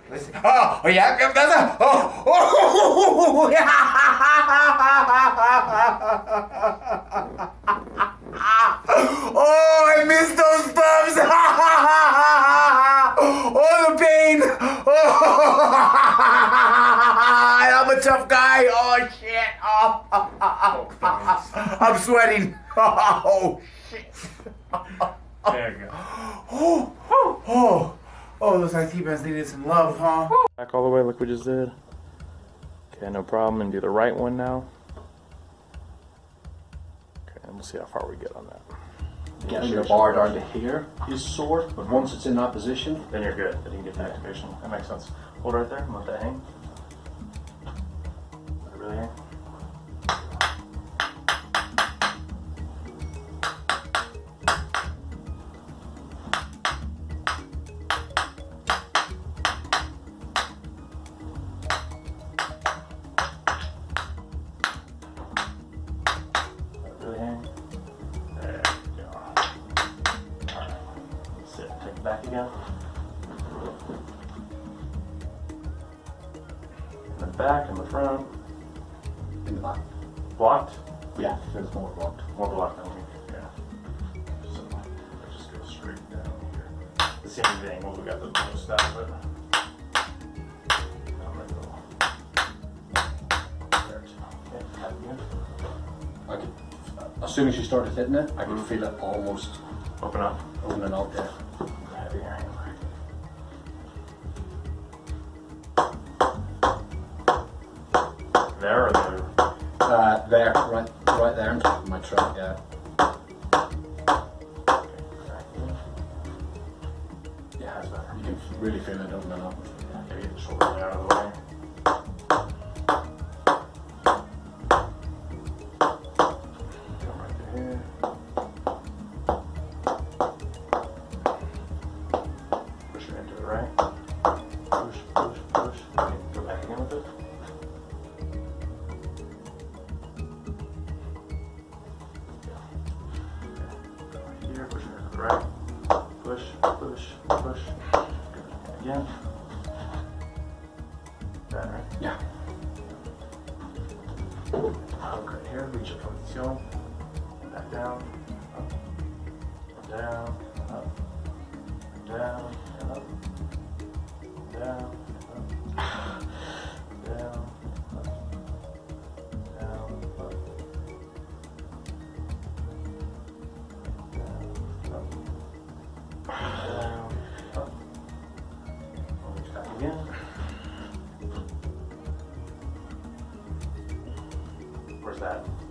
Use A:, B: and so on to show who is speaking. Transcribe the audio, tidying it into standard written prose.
A: Listen. Oh, yeah, that's a. Oh, yeah. Oh, I miss those bumps. Oh, the pain. Oh, I'm a tough guy. Oh, shit. Oh, I'm sweating. Oh, shit.
B: There you go.
A: Oh, looks like T-Ben's needed some love, huh?
B: Back all the way like we just did. Okay, no problem. And do the right one now. Okay, and we'll see how far we get on that.
C: Getting your bar down to here is sore, but once it's in that position,
B: Then you're good. Then you can get the activation. That makes sense. Hold right there and let that hang. Let it really hang. Let it really hang. There you go. Alright. Sit. Take it back again. In the back and the front.
C: in the back.
B: Blocked?
C: Yeah, there's more blocked.
B: More blocked down here. Yeah. So let's just go straight down here. The same thing when we got the most out of it. Down that little. There it is. Okay, tap again.
C: I could, as soon as you started hitting it, I could feel it almost
B: Open up.
C: opening out there.
B: Heavy here. There or there?
C: There, right there on top of my truck, yeah.
B: Yeah, that's better.
C: You can really feel it opening up.
B: Yeah, gotta get the shoulder out of the way. Come right through here. Push it into the right. Push, push, push. Okay, go back again with it. Go right here, push it into the right. Push, push, push. Good. Again. That right?
C: Yeah.
B: Hook right here, reach a position. Back down, up, down, up, down, and up, down, up, down, up, down, up, down, up, down, up. Reach back again. Where's that?